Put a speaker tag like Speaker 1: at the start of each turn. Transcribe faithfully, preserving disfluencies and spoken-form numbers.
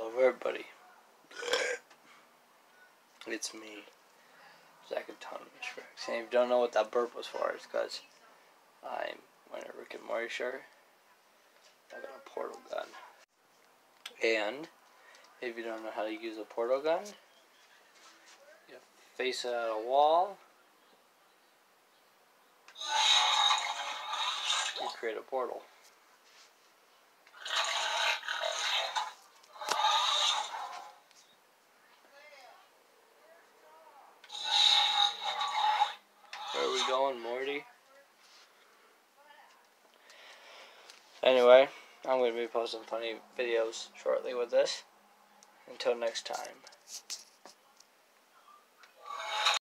Speaker 1: Hello everybody, it's me, Second Ton Shreks. And if you don't know what that burp was for, it's because I'm wearing a Rick and Morty shirt. I got a portal gun. And if you don't know how to use a portal gun, you face it at a wall, you create a portal. Where are we going, Morty? Anyway, I'm going to be posting funny videos shortly with this. Until next time.